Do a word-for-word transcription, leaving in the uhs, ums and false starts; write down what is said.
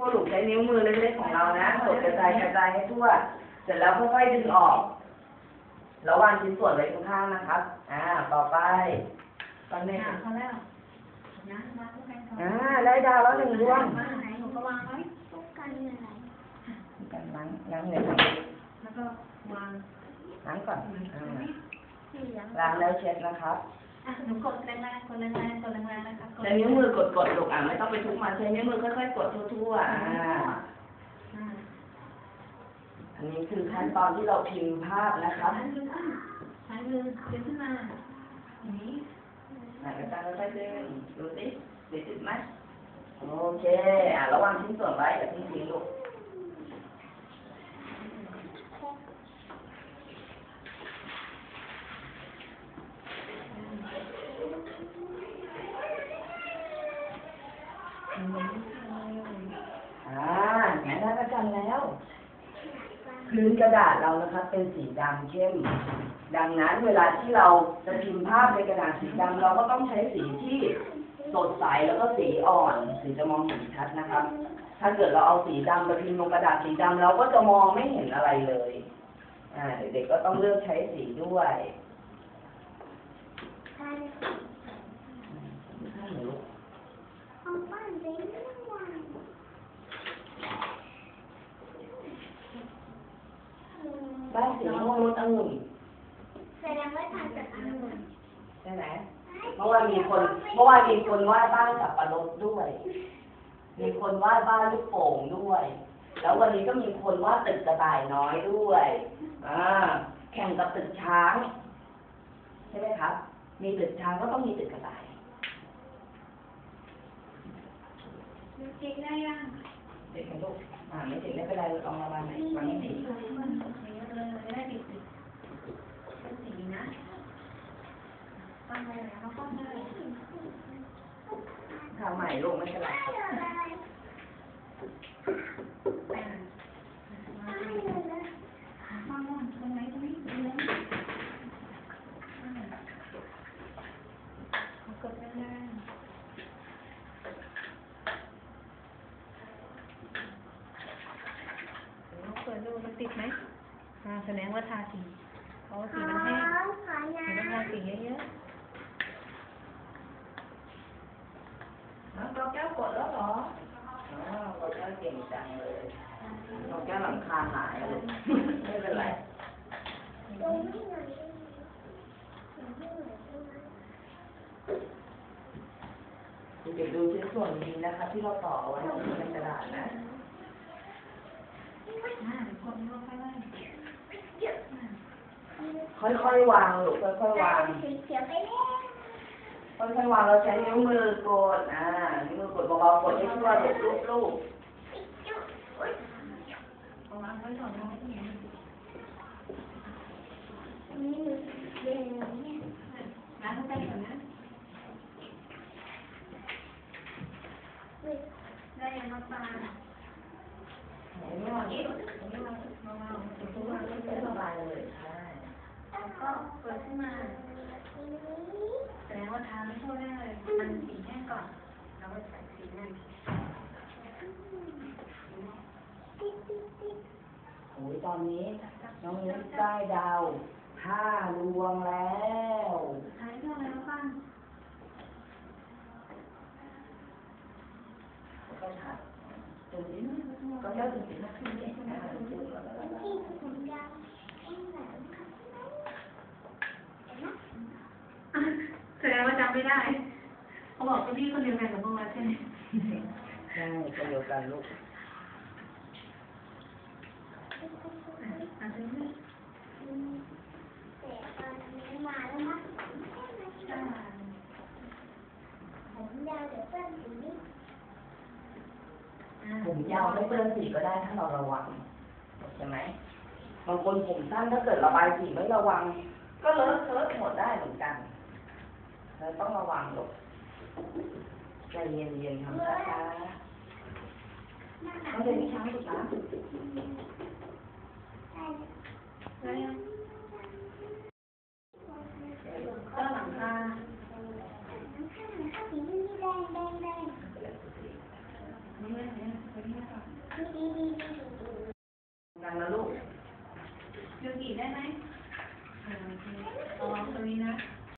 วกหนูใช้นิ้วมือเล็กๆของเรานะกดกระจายกระจายให้ทั่วเสร็จแล้วค่อยๆดึงออกแล้ววางชิ้นส่วนไว้ข้างๆนะครับอ่าต่อไปตอนนี้พอแล้วนะมาทุกคนอ่าได้ดาวแล้วหนึ่งดวงมาไหนหนูก็วางไว้ทุกกันเหนื่อยกันล้างล้างเงินแล้วก็วางล้างก่อนเหลืองล้างแล้วเช็ดนะครับอ่ะหนูกดแรงๆกดแรงๆกดแรงๆนะคะใช้นิ้วมือกดๆลูกอ่ะไม่ต้องไปทุบมันใช้นิ้วมือค่อยๆกดทั่วๆอ่าอันนี้คือขั้นตอนที่เราพิมพ์ภาพนะครับใช้มือขึ้นใช้มือดึงขึ้นมาอย่างนี้ไหนกระจายค่อยๆดึงดูสิติดติดไหมโอเคอ่ะระวังชิ้นส่วนไว้อย่าทิ้งทิ้งลูกอ่าไหนได้กระจายแล้วพื้นกระดาษเรานะครับเป็นสีดำเข้มดังนั้นเวลาที่เราจะพิมพ์ภาพในกระดาษสีดำเราก็ต้องใช้สีที่สดใสแล้วก็สีอ่อนถึงจะมองเห็นชัดนะครับ ถ้าเกิดเราเอาสีดำไปพิมพ์ลงกระดาษสีดำเราก็จะมองไม่เห็นอะไรเลยอ่าเด็กๆก็ต้องเลือกใช้สีด้วยเอาบ้านไปเรื่องวันบ้านสีม่วงรสองุ่นแสดงว่าทำจากอันหนึ่งใช่ไหมเมื่อวานมีคนเมื่อวานมีคนวาดบ้านสับปะรดด้วย มีคนวาดบ้านลูกโป่งด้วย แล้ววันนี้ก็มีคนวาดตึกกระต่ายน้อยด้วยอ่าแข่งกับตึกช้างใช่ไหมครับ มีตึกช้างก็ต้องมีตึกกระต่ายจริงได้ยังเด็กกับลูกอ่าไม่ติดไม่เป็นไรลองระบายไหมวันนี้ติดเลยจะได้ติดติดเป็นสีนะตั้งไว้แล้วก็ได้ทำใหม่ลูกไม่เป็นไรมาม่อนตรงไหนตรงนี้ตรงนี้กดแรงๆเปิดดูมันติดไหมอ่าแสดงว่าทาสีเพราะว่าสีมันแห้งขอเดี๋ยวต้องทาสีเยอะน้องกแก้วกดแล้วเหรออ๋อกดแก้วเก่งจังเลยน้องแก้วหลังคาหายลูกไม่เป็นไรตรงนี้หน่อยตรงนี้หน่อยเด็กๆดูชิ้นส่วนนี้นะคะที่เราต่อไว้ในกระดาษนะๆอ่ากดลงไปเลยค่อยๆวางลูกค่อยๆวางสีเขียวไปแล้วค่อยๆวางเราใช้นิ้วมือกดอ่านิ้วมือกดเบาๆกดให้ทั่วเด็กลูกเอาวางไว้ก่อนนะนี่เดี๋ยวเนี่ยล้างเข้าไปก่อนนะได้ยังมาปลาๆไหนไม่วางเอ๊ะไม่วางมาวางถึงตัววางไม่เป็นระบายเลยใช่แล้วก็เปิดขึ้นมาแสดงว่าทาไม่ทั่วแน่เลยมันสีแห้งก่อนแล้วก็ใส่สีแน่นโอ้ยตอนนี้น้องนิดได้ดาวห้าดวงแล้วใช้เรื่องอะไรบ้างก็ชัดดูดิก็เจ้าถึงสิบนาทีเองนะที่ผมยาวแค่ไหนแสดงว่าจำไม่ได้เขาบอกว่าพี่คนเดียวกันกับพวกเราใช่ไหมใช่คนเดียวกันลูกอ่ะถึงนี่แต่ตอนนี้มาแล้วนะผมยาวเดี๋ยวเพื่อนสีผมยาวไม่เปื้อนสีก็ได้ถ้าเราระวังใช่ไหมบางคนผมสั้นถ้าเกิดระบายสีไม่ระวัง ก็เลอะเทอะหมดได้เหมือนกันเราต้องระวังลูกใจเย็นๆทำช้าๆต้องเดินช้าๆลูกนะแล้วยังก็หลังคาสีนี่แดงแดงแดงนี่ไม่เห็นที่ก่อนดีดีดีดีดังนะลูกยูกิได้ไหม